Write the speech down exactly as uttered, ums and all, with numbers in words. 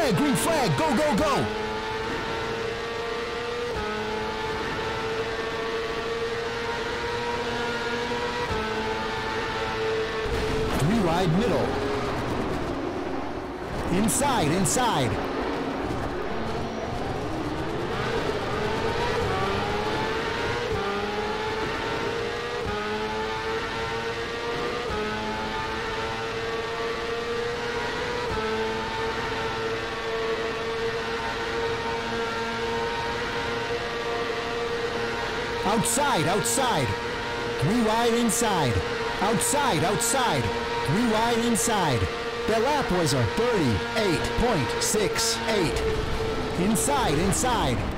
flag, green flag, go, go, go. Three wide middle. Inside, inside. Outside, outside. Three wide inside. Outside, outside. Three wide inside. That lap was a thirty-eight point six eight. Inside, inside.